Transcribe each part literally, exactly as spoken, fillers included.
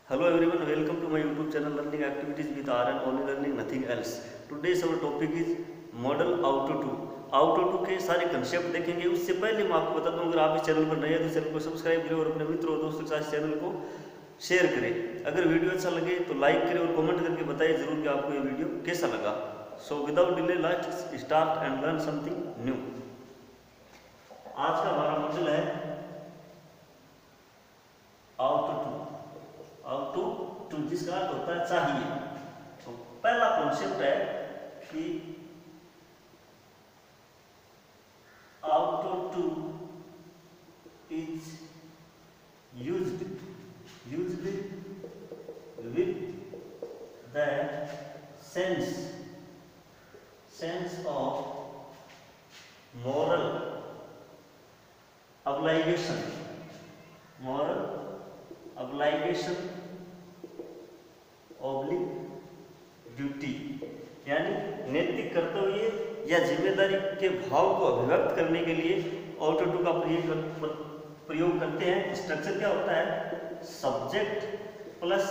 Hello everyone, welcome to my YouTube channel Learning Activities with R and Only Learning, nothing else. Today's our topic is modal ought to. Ought to के सारे concept देखेंगे। उससे पहले मैं आपको बता दूं, अगर आप इस चैनल पर नए हैं तो चैनल को सब्सक्राइब करें और अपने मित्रों और दोस्तों के साथ चैनल को शेयर करें। अगर वीडियो अच्छा लगे तो लाइक करें और कमेंट करके बताइए जरूर कि आपको ये वीडियो कैसा लगा। So without delay let's start and learn something new. आज का हमारा मॉडल है ऑटो टू। ऑटो टू जिसका अर्थ होता है चाहिए। तो पहला कॉन्सेप्ट है कि ought to is used used with the sense sense of moral obligation moral obligation oblique duty, यानी नैतिक कर्तव्य या जिम्मेदारी के भाव को अभिव्यक्त करने के लिए ऑटो टू का प्रयोग प्रयोग करते हैं। स्ट्रक्चर क्या होता है? Subject plus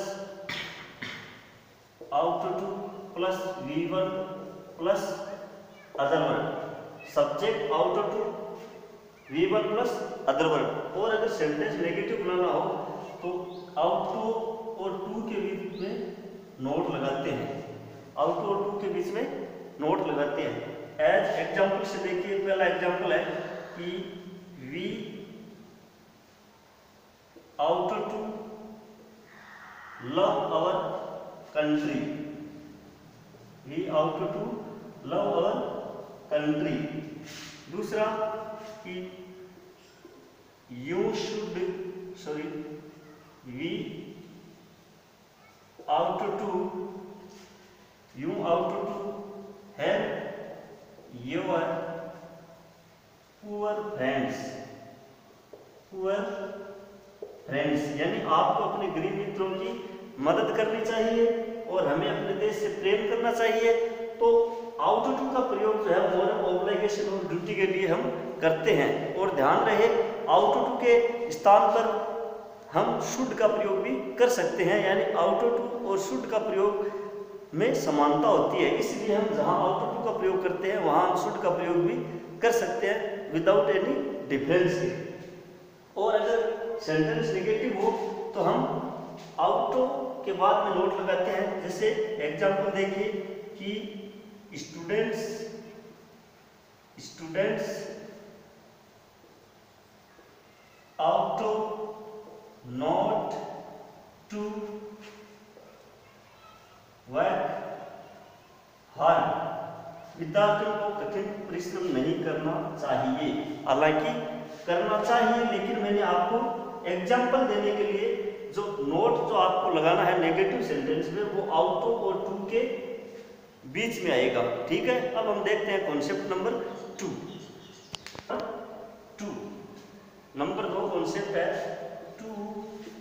ought to plus V one plus other word. Subject ought to V one plus other word. और अगर सेंटेंस नेगेटिव बनाना हो तो ऑटो और टू के बीच में नोट लगाते हैं। ऑटो और टू के बीच में नोट लगाते हैं। एज एग्जाम्पल से देखिए, पहला एग्जाम्पल है कि we ought to love our country. We ought to love our country. दूसरा कि you should sorry we ought to you ought to help your poor friends poor friends, यानी आपको अपने गरीब मित्रों की मदद करनी चाहिए और हमें अपने देश से प्रेम करना चाहिए। तो ऑटो टू का प्रयोग जो है मोरल ऑब्लिगेशन और ड्यूटी के लिए हम करते हैं। और ध्यान रहे, ऑटो टू के स्थान पर हम शुड का प्रयोग भी कर सकते हैं, यानी ऑटो टू और शुड का प्रयोग में समानता होती है। इसलिए हम जहां ऑटो टू का प्रयोग करते हैं वहां हम शुड का प्रयोग भी कर सकते हैं विदाउट एनी डिफरेंस के। और अगर सेंटेंस नेगेटिव हो तो हम ऑटो के बाद में नोट लगाते हैं। जैसे एग्जांपल देखिए कि students students ought not to work hard. विद्यार्थियों को कठिन परिश्रम नहीं करना चाहिए। हालांकि करना चाहिए, लेकिन मैंने आपको एग्जाम्पल देने के लिए जो नोट जो आपको लगाना है नेगेटिव सेंटेंस में वो ऑटो और टू के बीच में आएगा। ठीक है, अब हम देखते हैं concept number two. Two number दो कॉन्सेप्ट है to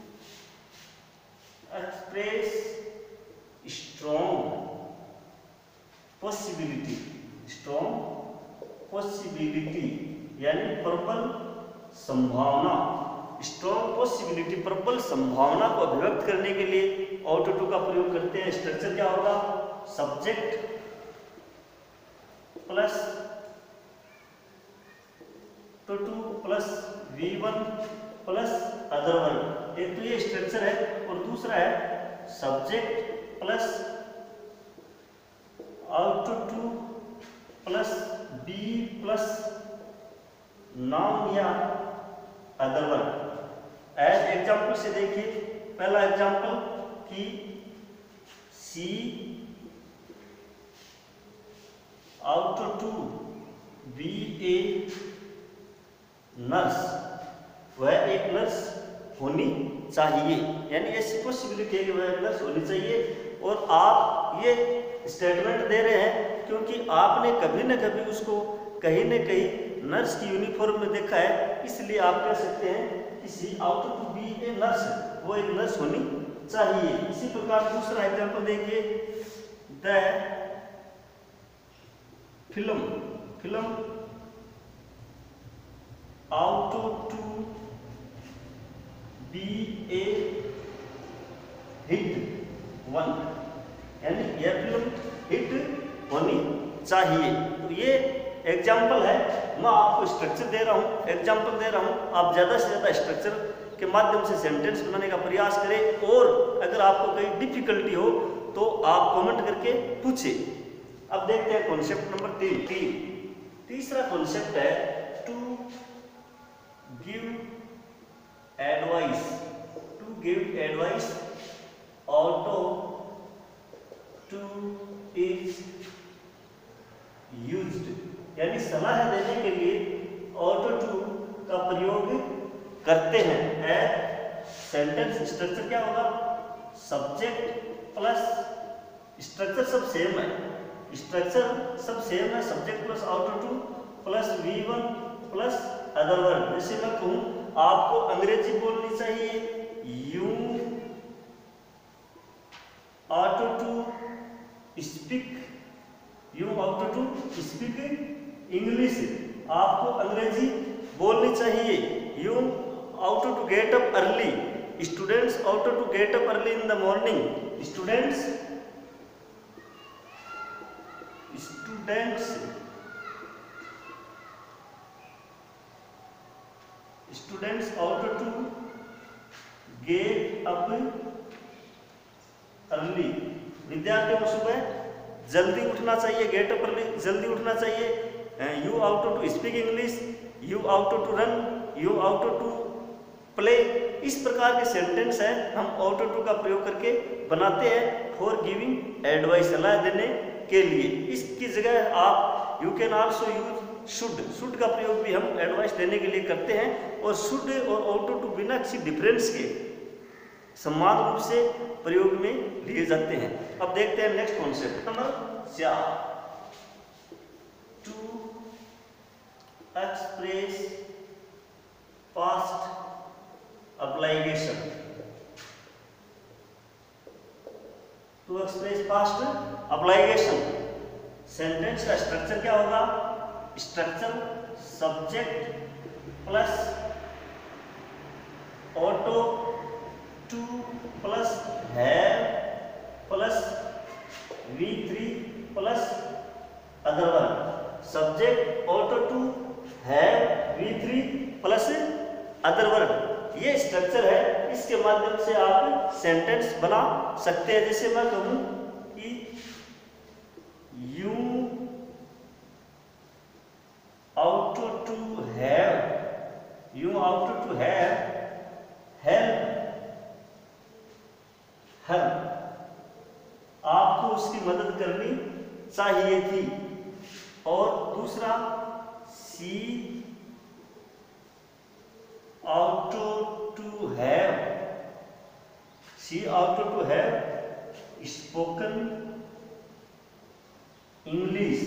express strong possibility. Strong possibility यानी प्रबल संभावना। स्ट्रॉन्ग पॉसिबिलिटी प्रबल संभावना को अभिव्यक्त करने के लिए ऑटो टू का प्रयोग करते हैं। स्ट्रक्चर क्या होगा? Subject plus to to plus V one plus other word. एक तो ये स्ट्रक्चर है और दूसरा है subject plus ought to plus be plus noun या अदर वर्ड। एज एग्जाम्पल से देखिए, पहला एग्जाम्पल कि she ought to be a nurse. वह एक नर्स होनी चाहिए, यानी ऐसी पॉसिबिलिटी है कि वह नर्स होनी चाहिए। और आप ये स्टेटमेंट दे रहे हैं क्योंकि आपने कभी न कभी उसको कहीं न कहीं नर्स की यूनिफॉर्म में देखा है, इसलिए आप कह सकते हैं कि she ought to be a nurse, वो एक नर्स होनी चाहिए। इसी प्रकार दूसरा एग्जाम्पल देखिए, the film film ought to be a hit one, यानी यह फिल्म हिट होनी चाहिए। तो ये एग्जाम्पल है, मैं आपको स्ट्रक्चर दे रहा हूँ, एग्जाम्पल दे रहा हूँ, आप ज़्यादा से ज़्यादा स्ट्रक्चर के माध्यम से सेंटेंस बनाने का प्रयास करें, और अगर आपको कहीं डिफिकल्टी हो तो आप कमेंट करके पूछें। अब देखते हैं कॉन्सेप्ट नंबर तीन। तीन तीसरा कॉन्सेप्ट है to give advice. To give advice ought to is used, यानी सलाह देने के लिए ऑटो टू का प्रयोग करते हैं। ए सेंटेंस स्ट्रक्चर क्या होगा, सब्जेक्ट प्लस स्ट्रक्चर सब सेम है, स्ट्रक्चर सब सेम है, subject plus ought to plus V one plus other word. जैसे मैं कहूँ आपको अंग्रेजी बोलनी चाहिए, you ought to speak, you ought to speak English, आपको अंग्रेजी बोलनी चाहिए। You ought to get up early, students ought to get up early in the morning, students students students ought to get up early, विद्यार्थियों को सुबह जल्दी उठना चाहिए, गेट अप अर्ली जल्दी उठना चाहिए। You ought to speak English, you ought to run, you ought to play. इस प्रकार के सेंटेंस है हम ऑटो टू का प्रयोग करके बनाते हैं फॉर गिविंग एडवाइस, सलाह देने के लिए। इसकी जगह आप you can also use should, should का प्रयोग भी हम एडवाइस देने के लिए करते हैं, और शुड और ऑटो टू बिना किसी डिफरेंस के समान रूप से प्रयोग में लिए जाते हैं। अब देखते हैं नेक्स्ट कॉन्सेप्ट नंबर चार, to express past obligation. To express past obligation, sentence का स्ट्रक्चर क्या होगा, structure subject plus ought to plus have plus V three plus other word. Subject ought to have V three plus other word, ये structure है, इसके माध्यम से आप sentence बना सकते हैं। जैसे मैं कहूं कि you ought to have, you ought to have help her, आपको उसकी मदद करनी चाहिए थी। और दूसरा she ought to have, she ought to have spoken English,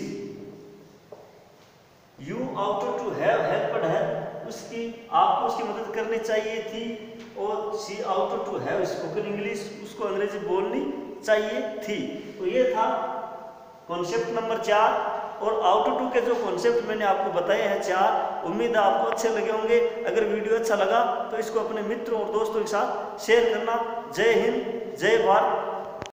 you ought to have helped her, उसकी आपको उसकी मदद करनी चाहिए थी। और she ought to have spoken English, उसको अंग्रेजी बोलनी चाहिए थी। तो ये था कॉन्सेप्ट नंबर चार। और ऑटो टू के जो कॉन्सेप्ट मैंने आपको बताए हैं चार, उम्मीद है आपको अच्छे लगे होंगे। अगर वीडियो अच्छा लगा तो इसको अपने मित्रों और दोस्तों के साथ शेयर करना। जय हिंद, जय भारत।